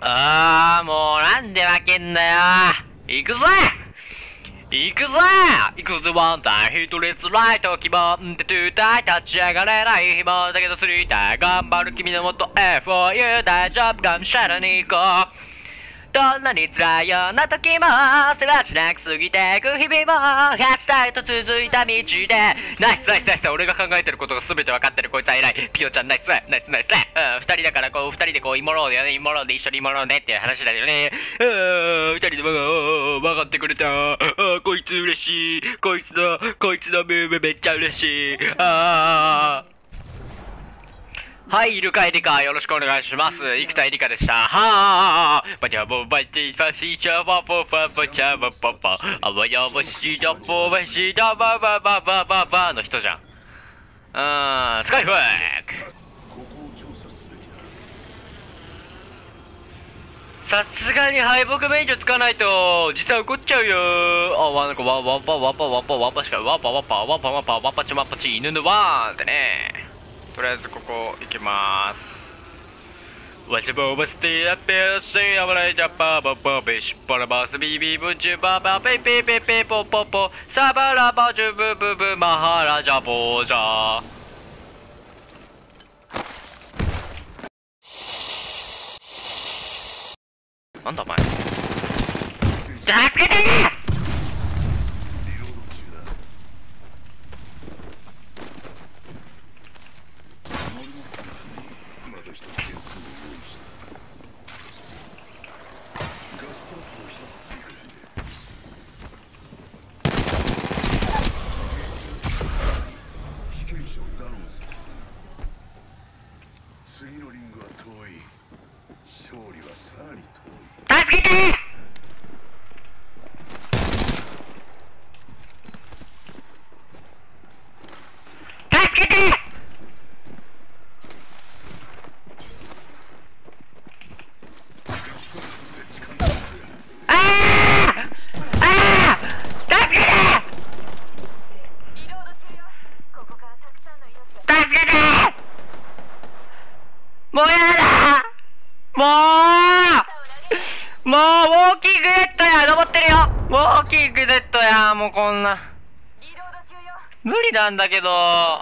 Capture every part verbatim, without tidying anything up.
あー、もうなんで負けんだよ。行くぞ行くぞ行くぞワンタイ、ヒットレスライト、希望でトゥータイ、立ち上がれない希望だけどスリータイ、頑張る君のもと エフ フォー ユー 大丈夫かむしゃらに行こう。どんなに辛いような時もせわしなく過ぎていく日々も走ったいと続いた道でナイスナイスナイス、俺が考えてることが全て分かってるこいつは偉い。ピオちゃんナイスナイスナイスナイス、うん、二人だからこう二人でこうイモろうだよね、イモろうで一緒にイモろうねっていう話だよね。うん、二人で分かってくれた。あーこいつ嬉しい、こいつのこいつのムーブめっちゃ嬉しい。あーはい、イルカエリカ、よろしくお願いします。生田エリカでした。はーバチャボバチファシチャバボババチャバババあわやばしだボバシだババババババの人じゃん。うーん、スカイフォークさすがに敗北免除つかないと実際怒っちゃうよー。あ、なんかワワパワパワパワパしかワパワパワパワパワパチマパチ犬のワーンってね。とりあえずここ行きまーす。わしぼばすてやっぺよしあばらいじゃぱばばべしっぱらばすビビブンチュババペペペペポポポサバラバジュブブブマハラジャボージャー。なんだお前。助けてー。次のリングは遠い。勝利はさらに遠い。助けてー。助けてー。ああああ助けてー。助けてー。もうやだもうもうウォーキングデッドや。登ってるよ。ウォーキングデッドや。もうこんな無理なんだけど。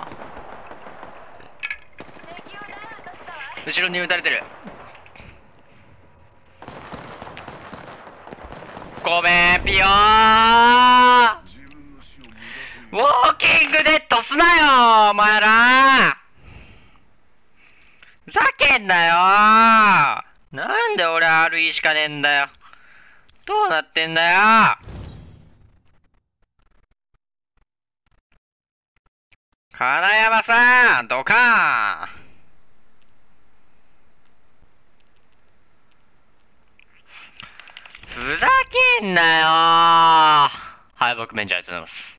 後ろに撃たれてる。ごめんピヨー。ウォーキングデッドすなよお前ら。ふざけんなよー。なんで俺 アールイー しかねえんだよ。どうなってんだよ。金山さんドカーン。ふざけんなよー。敗北免除ありがとうございます。